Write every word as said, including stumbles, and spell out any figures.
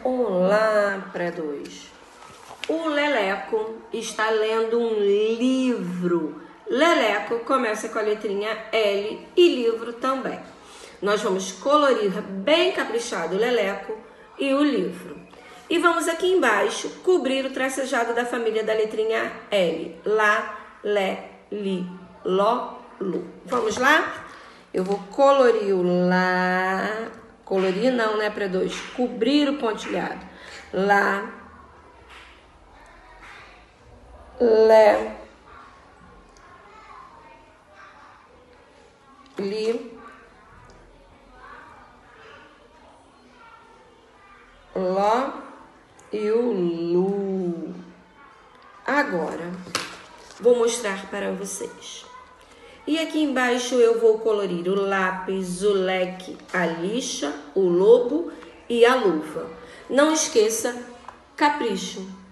Olá, pré dois. O Leleco está lendo um livro. Leleco começa com a letrinha L e livro também. Nós vamos colorir bem caprichado o Leleco e o livro. E vamos aqui embaixo cobrir o tracejado da família da letrinha L. Lá, Lé, Li, Ló, Lu. Vamos lá? Eu vou colorir o Lá. Colorir não, né, pré dois? Cobrir o pontilhado. Lá, Lé, Li, Ló e o Lu. Agora, vou mostrar para vocês. E aqui embaixo eu vou colorir o lápis, o leque, a lixa, o lobo e a luva. Não esqueça, capricho.